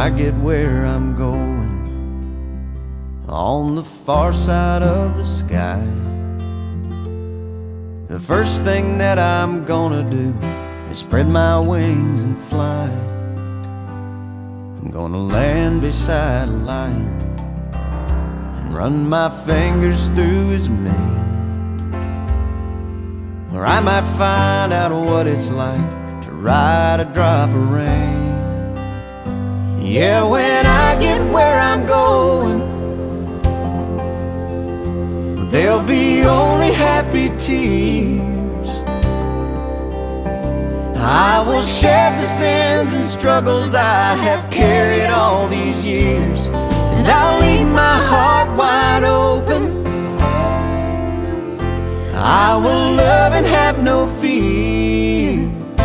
I get where I'm going, on the far side of the sky, the first thing that I'm gonna do is spread my wings and fly. I'm gonna land beside a lion and run my fingers through his mane. Or I might find out what it's like to ride a drop of rain. Yeah, when I get where I'm going, there'll be only happy tears. I will shed the sins and struggles I have carried all these years, and I'll leave my heart wide open. I will love and have no fear.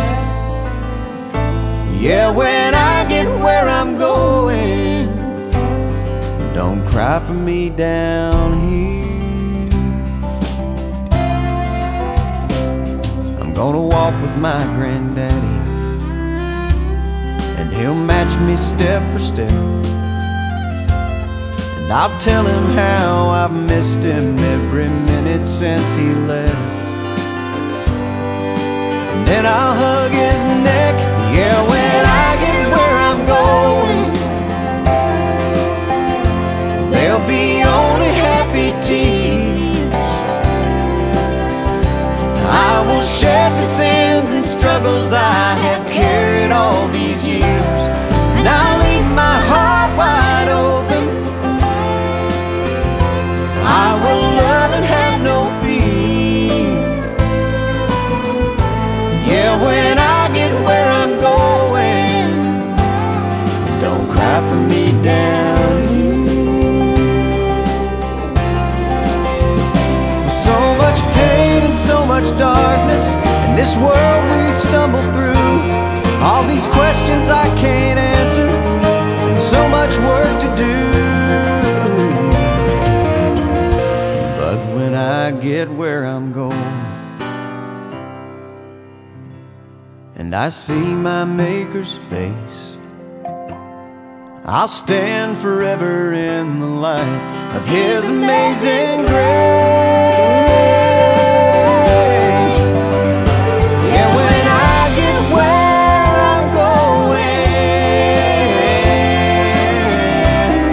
Yeah, when I get where I'm going, don't cry for me down here. I'm gonna walk with my granddaddy, and he'll match me step for step. And I'll tell him how I've missed him every minute since he left. And then I'll hug his neck. Yeah, when I get where I'm going, there'll be only happy tears. I will shed the sins and struggles I have carried all these years, and I'll leave my heart wide open. I will love and have no fear. Yeah, when I get where I'm going, don't cry for me down here. So much pain and so much darkness in this world we stumble through. All these questions I can't answer, and so much work to do. But when I get where I'm going, and I see my Maker's face, I'll stand forever in the light of His amazing grace. Yeah, when I get where I'm going,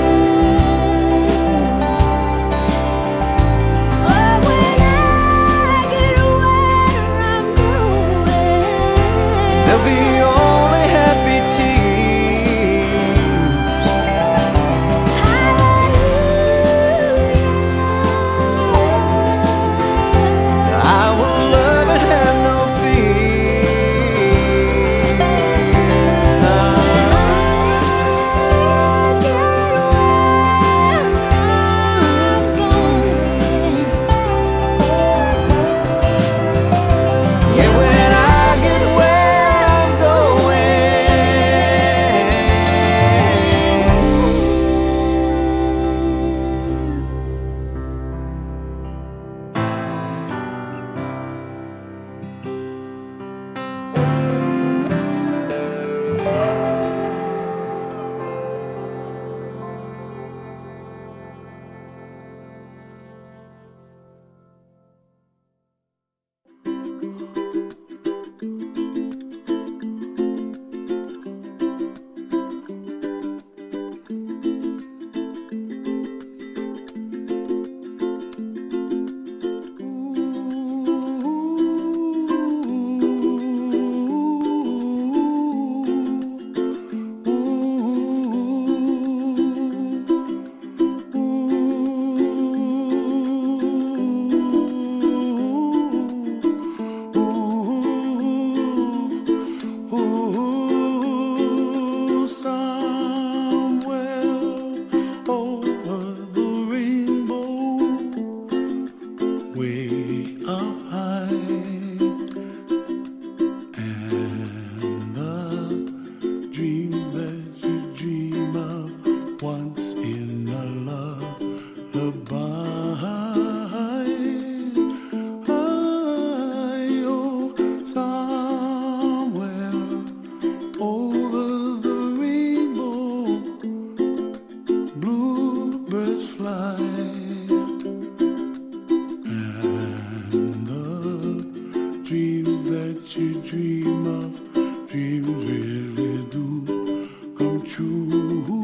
oh, when I get where I'm going, there'll be only happy tears. I will love and have no fear. Yeah, when I get where I'm over the rainbow. fly, and the dreams that you dream of, dreams really do come true.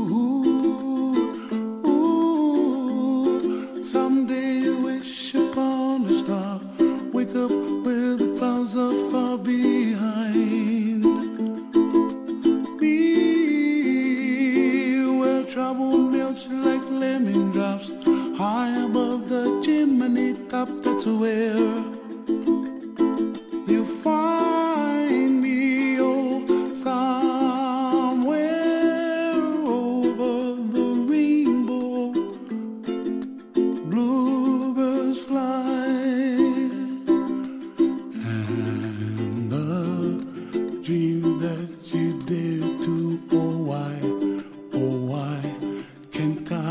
Someday you wish upon a star, wake up where the clouds are far behind. Be where trouble melts like lemon drops, high above the chimney top. That's where you find me, oh, somewhere over the rainbow. Bluebirds fly, and the dream that you dare to, oh why can't I?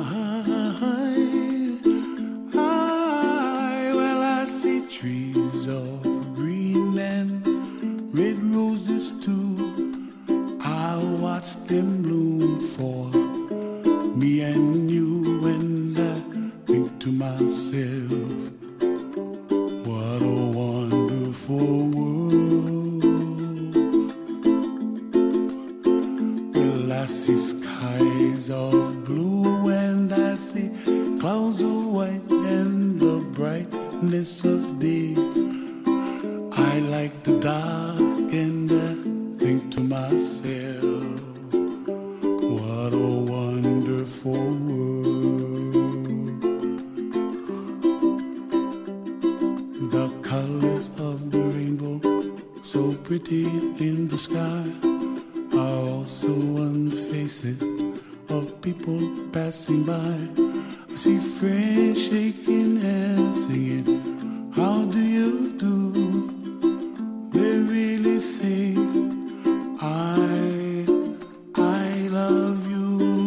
Well, I see trees of green and red roses too. I watch them bloom for me and you, and I think to myself, what a wonderful world. Well, I see skies of blue and I see clouds of white and the brightness of day. I like the dark and I think to myself, what a wonderful world. The colors of the rainbow, so pretty in the sky, are also on the faces of people passing by. I see friends shaking hands, singing, how do you do? They really say, I love you.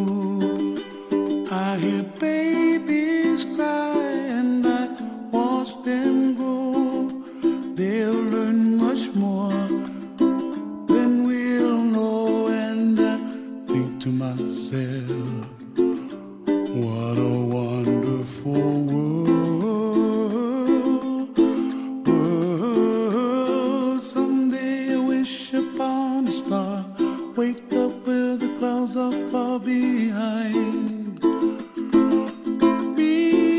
I hear babies cry and I watch them grow. They'll learn much more than we'll know, and I think to myself, what a wonderful world. Someday I wish upon a star, wake up where the clouds are far behind. Be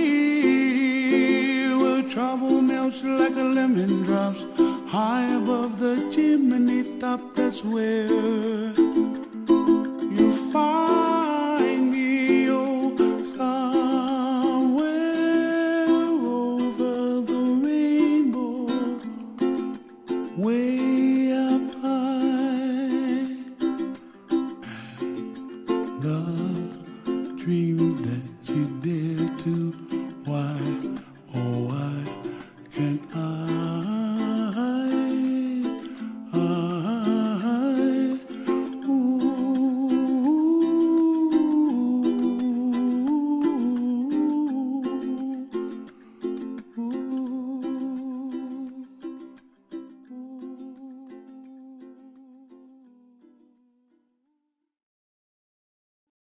where trouble melts like a lemon drops, high above the chimney top. That's where you find me, oh, somewhere over the rainbow, way up high. And the dreams that you did